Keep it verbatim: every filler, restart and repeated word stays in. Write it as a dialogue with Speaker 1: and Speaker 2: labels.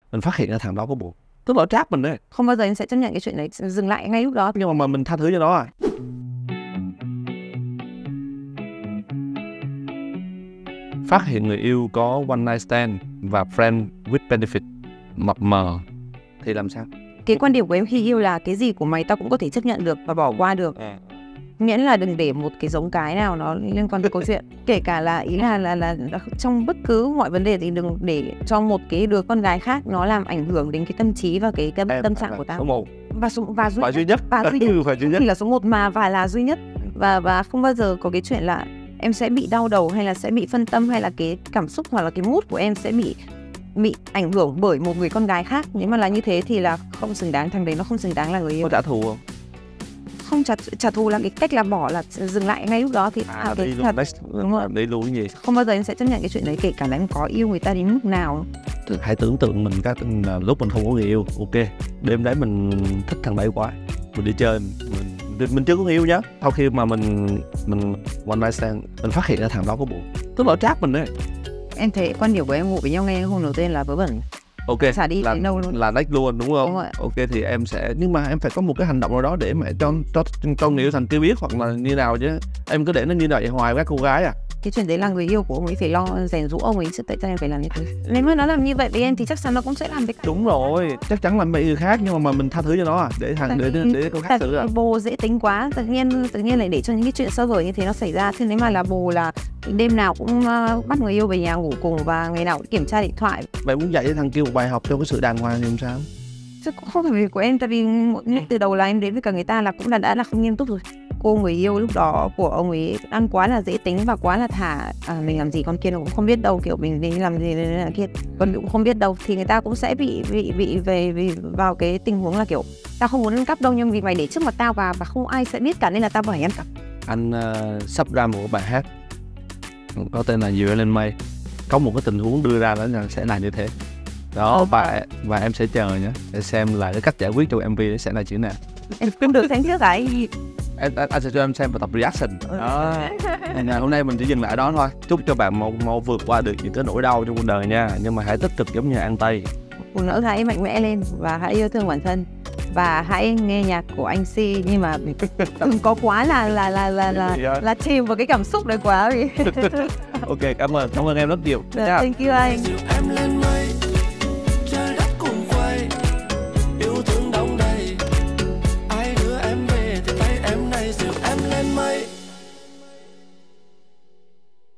Speaker 1: mình phát hiện ra thằng đó có buồn, tức là trap mình đấy.
Speaker 2: Không bao giờ em sẽ chấp nhận cái chuyện đấy, dừng lại ngay lúc đó.
Speaker 1: Nhưng mà, mà mình tha thứ cho nó à. Phát hiện người yêu có one night stand và friend with benefit mập mờ thì làm sao?
Speaker 2: Cái quan điểm của em khi yêu là cái gì của mày tao cũng có thể chấp nhận được và bỏ qua được. À. Miễn là đừng để một cái giống cái nào nó liên quan tới câu chuyện. Kể cả là ý là, là là là trong bất cứ mọi vấn đề thì đừng để cho một cái đứa con gái khác nó làm ảnh hưởng đến cái tâm trí và cái tâm, tâm trạng của tao.
Speaker 1: Số một.
Speaker 2: Và số và duy,
Speaker 1: và duy nhất.
Speaker 2: Và duy nhất.
Speaker 1: Và duy nhất.
Speaker 2: Thì là số một mà và là duy nhất. Và và không bao giờ có cái chuyện là em sẽ bị đau đầu hay là sẽ bị phân tâm hay là cái cảm xúc hoặc là cái mood của em sẽ bị bị ảnh hưởng bởi một người con gái khác. Nếu mà là như thế thì là không xứng đáng, thằng đấy nó không xứng đáng là người yêu.
Speaker 1: Có trả thù không?
Speaker 2: Không trả, trả thù là cái cách là bỏ, là dừng lại ngay lúc đó thì
Speaker 1: à, đi luôn, next, đúng rồi. Đi luôn cái gì?
Speaker 2: Không bao giờ em sẽ chấp nhận cái chuyện đấy, kể cả là em có yêu người ta đến mức nào.
Speaker 1: Hãy tưởng tượng mình các lúc mình không có người yêu, ok, đêm đấy mình thích thằng đấy quá, mình đi chơi, mình mình chưa có người yêu nhá. Sau khi mà mình mình one night stand, mình phát hiện ra thằng đó có buồn, tức là trap mình đấy.
Speaker 2: Em thấy quan điểm của em ngủ với nhau ngay hôm đầu tiên là vớ vẩn.
Speaker 1: Ok,
Speaker 2: xả đi
Speaker 1: là
Speaker 2: đâu luôn.
Speaker 1: Là next luôn đúng không?
Speaker 2: Đúng rồi.
Speaker 1: Ok thì em sẽ, nhưng mà em phải có một cái hành động nào đó để mà cho cho cho người yêu thành kia biết hoặc là như nào chứ. Em cứ để nó như vậy hoài với các cô gái à?
Speaker 2: Cái chuyện đấy là người yêu của ông ấy phải lo rèn rũ ông ấy chứ, tại sao em phải làm như thế? Nếu mà nó làm như vậy với em thì chắc chắn nó cũng sẽ làm với.
Speaker 1: Đúng rồi, chắc chắn làm với người khác, nhưng mà, mà mình tha thứ cho nó à, để thằng để, để để cô khác xử à.
Speaker 2: Bồ dễ tính quá, tự nhiên tự nhiên lại để cho những cái chuyện sơ vở như thế nó xảy ra. Thế nếu mà là bồ là đêm nào cũng uh, bắt người yêu về nhà ngủ cùng và ngày nào cũng kiểm tra điện thoại.
Speaker 1: Vậy muốn dạy cho thằng kia một bài học cho cái sự đàng hoàng thì làm sao?
Speaker 2: Chứ cũng không phải việc của em, tại vì từ đầu là em đến với cả người ta là cũng là đã là không nghiêm túc rồi. Cô người yêu lúc đó của ông ấy ăn quá là dễ tính và quá là thả, à, mình làm gì con kia nó cũng không biết đâu, kiểu mình đi làm gì là kia con cũng không biết đâu, thì người ta cũng sẽ bị bị bị về bị vào cái tình huống là kiểu tao không muốn ăn cắp đâu, nhưng vì mày để trước mặt tao và và không ai sẽ biết cả nên là tao phải ăn cắp.
Speaker 1: Anh uh, sắp ra một bài hát có tên là Dựa Lên Mây, có một cái tình huống đưa ra đó là sẽ là như thế đó. và và em sẽ chờ nhé để xem là cái cách giải quyết trong em vê sẽ là chữ nào.
Speaker 2: Em không được xem trước cái
Speaker 1: Anh, anh sẽ cho em xem và tập reaction đó. Ngày hôm nay mình chỉ dừng lại đó thôi. Chúc cho bạn mau, mau vượt qua được những cái nỗi đau trong cuộc đời nha. Nhưng mà hãy tích cực giống như An Tây.
Speaker 2: Phụ nữ hãy mạnh mẽ lên và hãy yêu thương bản thân và hãy nghe nhạc của anh Si, nhưng mà đừng có quá là là là là là, là, là chìm vào cái cảm xúc đấy quá vì.
Speaker 1: Ok, cảm ơn cảm ơn em rất nhiều.
Speaker 2: Thank you anh.